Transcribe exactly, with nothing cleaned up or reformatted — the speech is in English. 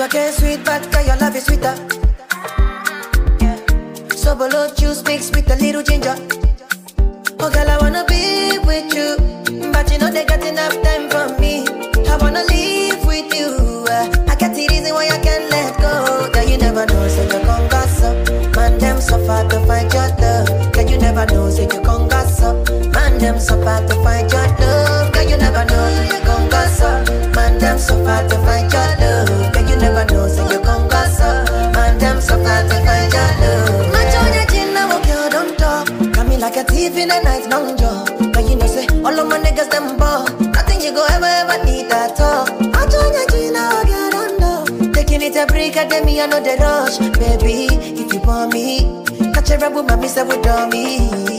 Sugar cane sweet, but girl, your love is sweeter. Yeah. So below juice mixed with a little ginger. Oh girl, I wanna be with you, but you know they got enough time for me. I wanna live with you. uh, I got the reason why I can't let go. Girl, you never know, say you gon' gossip. Man, them suffer to find your love. Girl, you never know, say you gon' gossip. Man, them suffer to find your love. Girl, you never know, say you gon' gossip. Man, them suffer to find your love. Girl, you never know, say you gon' gossip. Man, them suffer to find your love. Match on your chin, now walk you don't talk. Got me like a thief in the night, long jaw. But you know, say all of my niggas them ball. Nothing you go ever ever need at all. Match on your chin, now walk you don't talk. Taking it a break, I me I know the rush, baby. If you want me, catch a rebel, mommy say we me.